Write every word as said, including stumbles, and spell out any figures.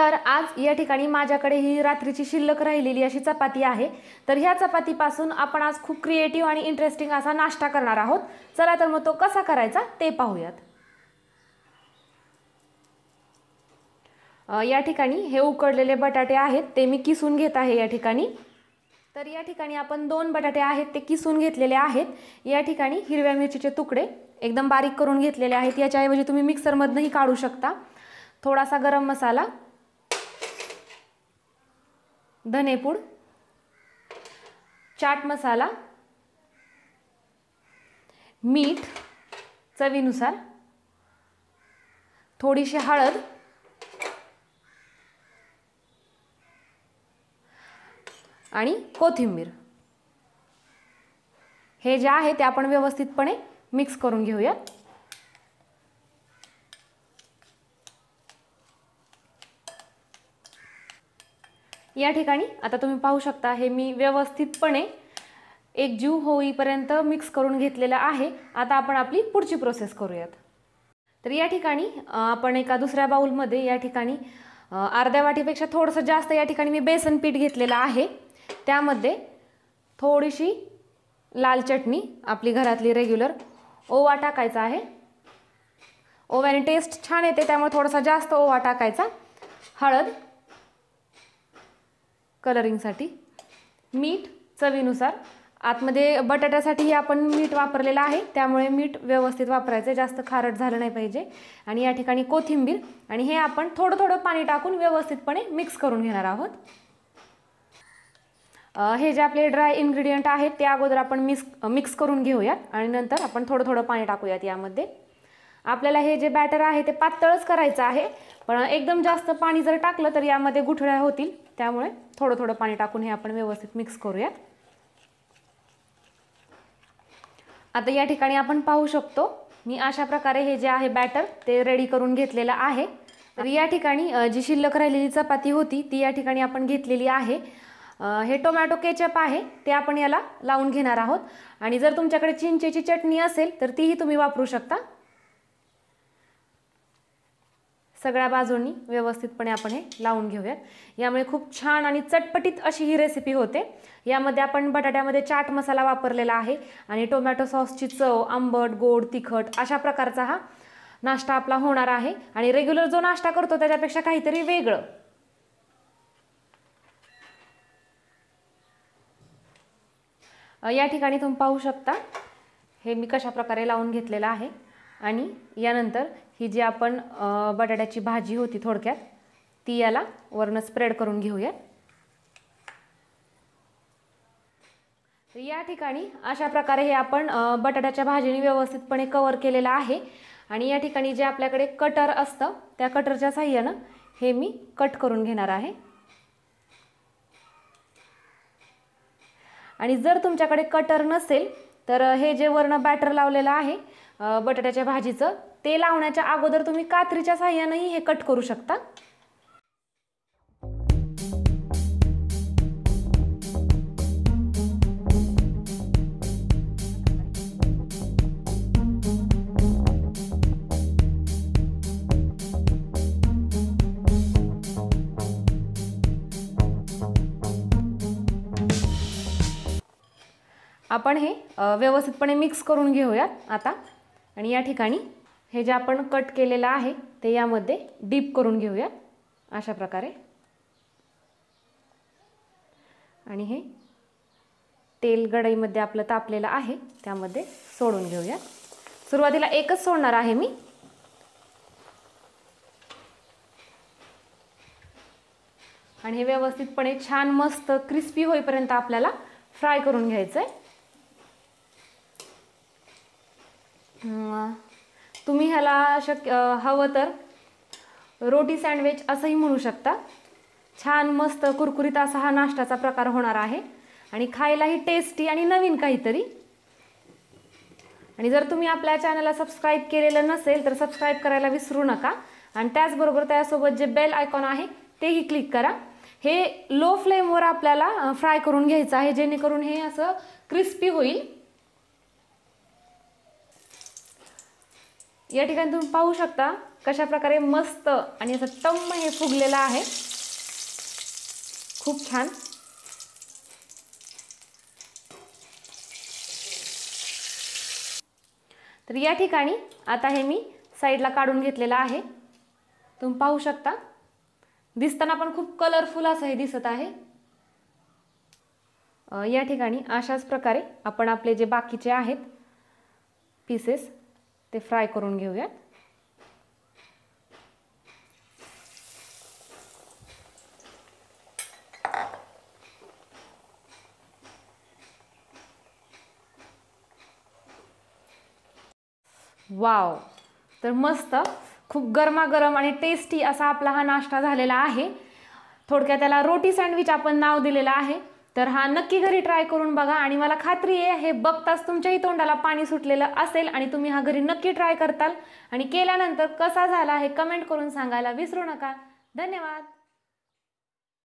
तर आज या ठिकाणी माझ्याकडे ही रात्रीची शिल्लक राहिलेली अशी चपाती आहे। तर ह्या चपातीपासून आपण आज खूप क्रिएटिव्ह आणि इंटरेस्टिंग असा नाश्ता करणार आहोत। चला तर मग तो कसा करायचा ते पाहूयात। या ठिकाणी हे उकडलेले बटाटे आहेत ते मी किसून घेत आहे या ठिकाणी। तर या ठिकाणी आपण दोन बटाटे आहेत ते किसून घेतलेले आहेत। या ठिकाणी हिरव्या मिरचीचे तुकडे एकदम बारीक करून घेतलेले आहेत। याच्याऐवजी तुम्ही मिक्सर मधनंही काढू शकता। थोडासा गरम मसाला, धनेपूड, चाट मसाला, मीठ चवीनुसार, थोडीशी हळद आणि कोथिंबीर, हे जे आहे ते आपण व्यवस्थितपणे मिक्स करून घेऊया। या ठिकाणी आता तुम्ही पाहू शकता हे मी व्यवस्थितपणे एकजीव होईपर्यंत मिक्स करून घेतलेला आहे। आता आपण आपली पुढची प्रोसेस करूयात। तर या ठिकाणी आपण एका दुसऱ्या बाउलमध्ये या ठिकाणी अर्ध्या वाटीपेक्षा थोडंसं जास्त या ठिकाणी मी बेसन पीठ घेतलेलं आहे। त्यामध्ये थोडीशी लाल चटणी आपली घरातली रेग्युलर, ओवा टाकायचा आहे। ओव्याने टेस्ट छान येते त्यामुळे थोडासा जास्त ओवा टाकायचा, हळद कलरिंगसाठी, मीठ चवीनुसार। आतमध्ये बटाट्यासाठी आपण मीठ वापरलेलं आहे त्यामुळे मीठ व्यवस्थित वापरायचं, जास्त खारट झालं नाही पाहिजे। आणि या ठिकाणी कोथिंबीर, आणि हे आपण थोडं थोडं पाणी टाकून व्यवस्थितपणे मिक्स करून घेणार आहोत। हे जे आपले ड्राय इन्ग्रेडियंट आहेत ते अगोदर आपण मिक्स मिक्स करून घेऊयात आणि नंतर आपण थोडं थोडं पाणी टाकूयात यामध्ये। आपल्याला हे जे बॅटर आहे ते पातळच करायचं आहे, पण एकदम जास्त पाणी जर टाकलं तर यामध्ये गुठळ्या होतील, त्यामुळे थोडं थोडं पाणी टाकून हे आपण व्यवस्थित मिक्स करूयात। आता या ठिकाणी आपण पाहू शकतो मी अशा प्रकारे हे जे आहे बॅटर ते रेडी करून घेतलेलं आहे। तर या ठिकाणी जी शिल्लक राहिलेली चपाती होती ती या ठिकाणी आपण घेतलेली आहे। हे टोमॅटो केचप आहे ते आपण याला लावून घेणार आहोत, आणि जर तुमच्याकडे चिंचेची चटणी असेल तर तीही तुम्ही वापरू शकता। सगळ्या बाजूंनी व्यवस्थितपणे आपण हे लावून घेऊयात। यामुळे खूप छान आणि चटपटीत अशी ही रेसिपी होते। यामध्ये आपण बटाट्यामध्ये चाट मसाला वापरलेला आहे आणि टोमॅटो सॉसची चव, आंबट, गोड, तिखट अशा प्रकारचा हा नाश्ता आपला होणार आहे, आणि रेग्युलर जो नाश्ता करतो त्याच्यापेक्षा काहीतरी वेगळं। या ठिकाणी तुम्ही पाहू शकता हे मी कशा प्रकारे लावून घेतलेलं आहे। आणि यानंतर ही जी आपण बटाट्याची भाजी होती थोडक्यात ती याला वरनं स्प्रेड करून घेऊया। या ठिकाणी अशा प्रकारे हे आपण बटाट्याच्या भाजीने व्यवस्थितपणे कव्हर केलेलं आहे। आणि या ठिकाणी जे आपल्याकडे कटर असतं त्या कटरच्या साहाय्यानं हे मी कट करून घेणार आहे। आणि जर तुमच्याकडे कटर नसेल तर हे जे वरनं बॅटर लावलेलं आहे बटाट्याच्या भाजीचं ते लावण्याच्या अगोदर तुम्ही कात्रीच्या साहाय्यानेही हे कट करू शकता। आपण हे व्यवस्थितपणे मिक्स करून घेऊयात आता। आणि या ठिकाणी हे जे आपण कट केलेलं आहे ते यामध्ये डीप करून घेऊया अशा प्रकारे, आणि हे तेल कढईमध्ये आपलं तापलेलं आहे त्यामध्ये सोडून घेऊया। सुरुवातीला एकच सोडणार आहे मी। आणि हे व्यवस्थितपणे छान मस्त क्रिस्पी होईपर्यंत आपल्याला फ्राय करून घ्यायचं आहे। तुम्ही ह्याला शक्य हवं तर रोटी सँडविच असंही म्हणू शकता। छान मस्त कुरकुरीत असा हा नाश्त्याचा प्रकार होणार आहे, आणि खायलाही टेस्टी आणि नवीन काहीतरी। आणि जर तुम्ही आपल्या चॅनलला सबस्क्राईब केलेलं नसेल तर सबस्क्राईब करायला विसरू नका, आणि त्याचबरोबर त्यासोबत जे बेल आयकॉन आहे तेही क्लिक करा। हे लो फ्लेमवर आपल्याला फ्राय करून घ्यायचं आहे जेणेकरून हे असं क्रिस्पी होईल। या ठिकाणी तुम्ही पाहू शकता कशा प्रकारे मस्त आणि असं टम्म हे फुगलेलं आहे, खूप छान. तर या ठिकाणी आता हे मी साईडला काढून घेतलेलं आहे. तुम्ही पाहू शकता दिसताना पण खूप कलरफुल असं हे दिसत आहे. या ठिकाणी अशाच प्रकारे आपण आपले जे बाकीचे आहेत पीसेस ते फ्राय करून घेऊयात. वाव, तर मस्त खूप गरमागरम आणि टेस्टी असा आपला हा नाश्ता झालेला आहे. थोडक्यात त्याला रोटी सँडविच आपण नाव दिलेलं आहे. तर हा नक्की घरी ट्राय करून बघा आणि मला खात्री आहे हे बघताच तुमच्याही तोंडाला पाणी सुटलेलं असेल आणि तुम्ही हा घरी नक्की ट्राय करताल आणि केल्यानंतर कसा झाला हे कमेंट करून सांगायला विसरू नका. धन्यवाद.